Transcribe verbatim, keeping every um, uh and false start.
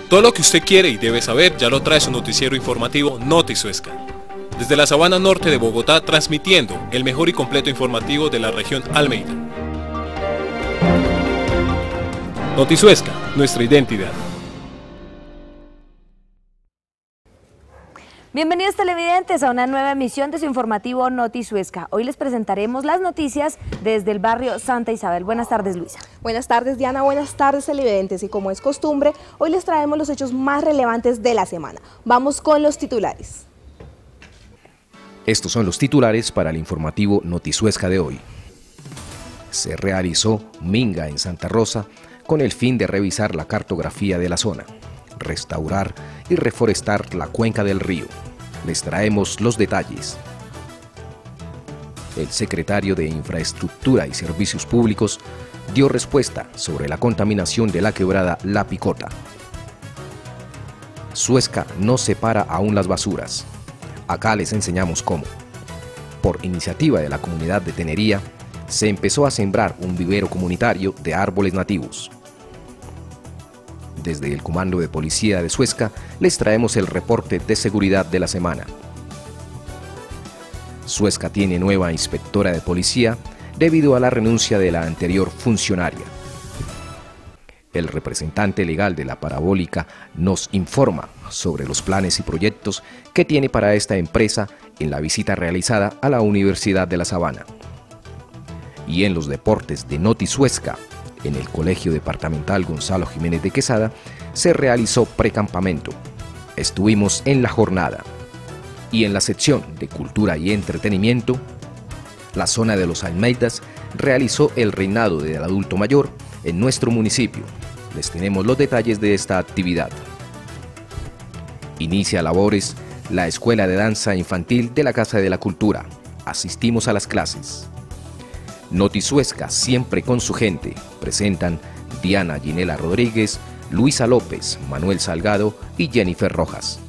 Todo lo que usted quiere y debe saber ya lo trae su noticiero informativo Noti Suezca. Desde la Sabana Norte de Bogotá, transmitiendo el mejor y completo informativo de la región Almeida. Noti Suezca, nuestra identidad. Bienvenidos televidentes a una nueva emisión de su informativo Noti Suezca. Hoy les presentaremos las noticias desde el barrio Santa Isabel. Buenas tardes, Luisa. Buenas tardes, Diana. Buenas tardes, televidentes. Y como es costumbre, hoy les traemos los hechos más relevantes de la semana. Vamos con los titulares. Estos son los titulares para el informativo Noti Suezca de hoy. Se realizó minga en Santa Rosa con el fin de revisar la cartografía de la zona, restaurar y reforestar la cuenca del río. Les traemos los detalles. El secretario de Infraestructura y Servicios Públicos dio respuesta sobre la contaminación de la quebrada La Picota. Suezca no separa aún las basuras. Acá les enseñamos cómo. Por iniciativa de la comunidad de Tenería, se empezó a sembrar un vivero comunitario de árboles nativos. Desde el Comando de Policía de Suezca les traemos el reporte de seguridad de la semana. Suezca tiene nueva inspectora de policía debido a la renuncia de la anterior funcionaria. El representante legal de la Parabólica nos informa sobre los planes y proyectos que tiene para esta empresa en la visita realizada a la Universidad de La Sabana. Y en los deportes de Noti Suezca, en el Colegio Departamental Gonzalo Jiménez de Quesada, se realizó precampamento. Estuvimos en la jornada. Y en la sección de Cultura y Entretenimiento, la zona de los Almeidas realizó el reinado del adulto mayor en nuestro municipio. Les tenemos los detalles de esta actividad. Inicia labores la Escuela de Danza Infantil de la Casa de la Cultura. Asistimos a las clases. Noti Suezca, siempre con su gente, presentan Diana Ginela Rodríguez, Luisa López, Manuel Salgado y Jennifer Rojas.